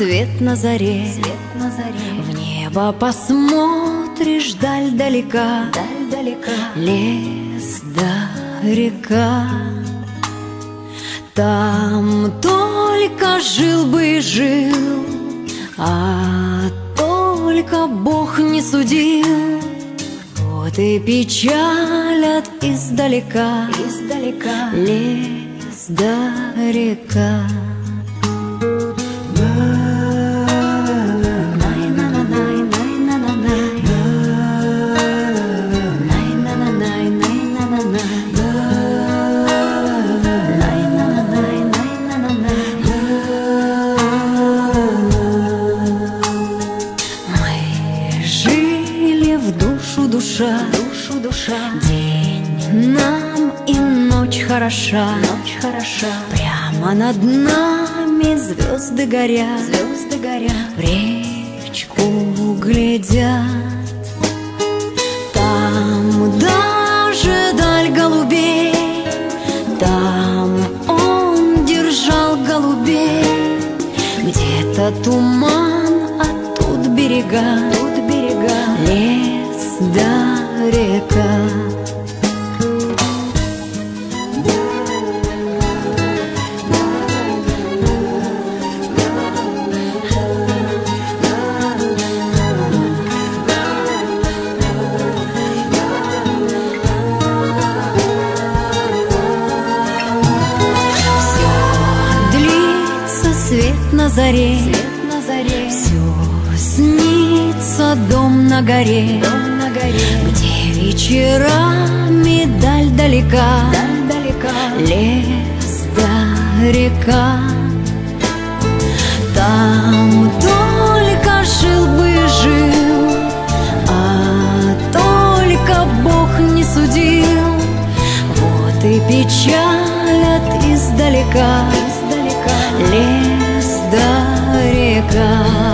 свет на заре, в небо посмотришь, даль далека, лес да река. Там только жил бы и жил, а только Бог не судил. Вот и печалят издалека, лес да река. Душа, день нам и ночь хороша, прямо над нами звезды горят, в речку глядят. Там даже даль голубей, там он держал голубей. Где-то туман, а тут берега, лес да река. Все длится, свет на заре, все снится, дом на горе, где вечерами даль далека, лес да река. Там только жил бы и жил, а только Бог не судил. Вот и печалят издалека, лес да река.